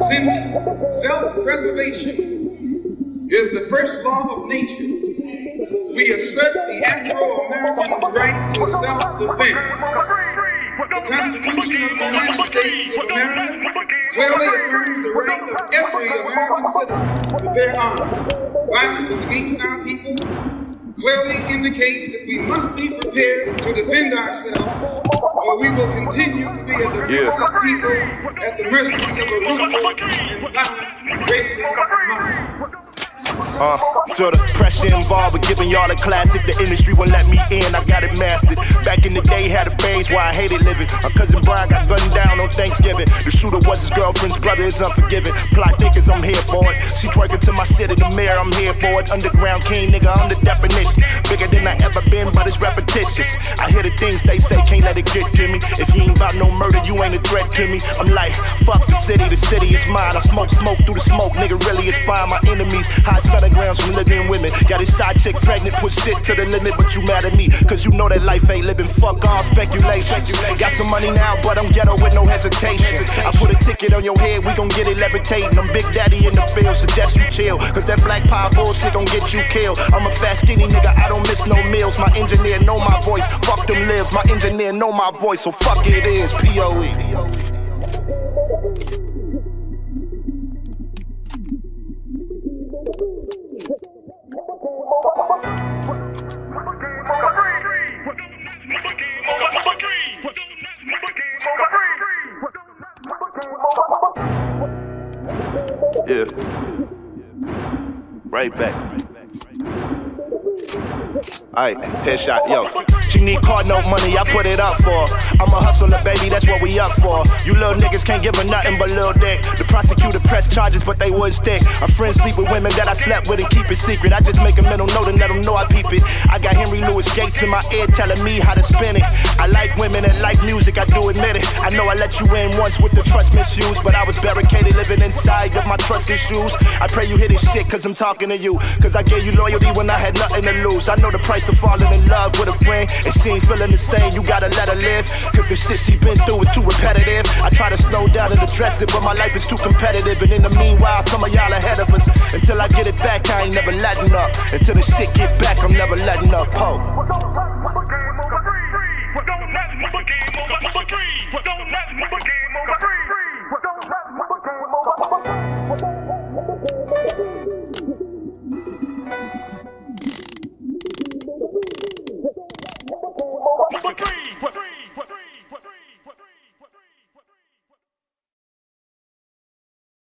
Since self-preservation is the first law of nature, we assert the Afro-American's right to self-defense. The Constitution of the United States of America clearly affirms the right of every American citizen to bear arms. Violence against our people clearly indicates that we must be prepared to defend ourselves, or we will continue to be a defenseless people at the mercy of a ruthless and violent racist mind. Feel the pressure involved with giving y'all a classic. The industry won't let me in, I got it mastered. Back in the day, had a phase where I hated living. My cousin Brian got gunned down on Thanksgiving. The shooter was his girlfriend's brother, is unforgiving. Plot thickers, I'm here for it. See twerking to my shit in the mirror, I'm here for it. Underground king, nigga, I'm the definition. Bigger than I ever been, but it's repetitious. I hear the things they say, can't let it get to me. If you ain't about no murder, you ain't a threat to me. I'm like, fuck the city is mine. I smoke through the smoke, nigga, really inspire my enemies. Hot sunograms from living women. Got his side chick pregnant, put shit to the limit, but you mad at me, cause you know that life ain't living. Fuck all speculation. Got some money now, but I'm ghetto with no hesitation. I put a ticket on your head, we gon' get it levitating. I'm Big Daddy in the field, suggest you chill, cause that black power bullshit gon' get you killed. I'm a fat skinny nigga, I don't miss no meals. My engineer know my voice, fuck them lives. My engineer know my voice, so fuck it is P.O.E. Yeah, right back. Alright, headshot, yo. She need car note money, I put it up for her. I'm a hustler, baby, that's what we up for. You little niggas can't give her nothing but little dick. The prosecutor press charges, but they would stick. A friend sleep with women that I slept with and keep it secret. I just make a mental note and let them know I peep it. I got Henry Louis Gates in my ear telling me how to spin it. I like women and like music, I do admit it. I know I let you in once with the trust misuse, but I was barricaded living inside of my trust issues. I pray you hear this shit cause I'm talking to you, cause I gave you loyalty when I had nothing to lose. I know the price of falling in love with a friend, and she ain't feeling the same, you gotta let her live, cause the shit she been through is too repetitive. I try to slow down and address it, but my life is too competitive. And in the meanwhile, some of y'all ahead of us. Until I get it back, I ain't never letting up. Until the shit get back, I'm never letting up. Ho. Don't let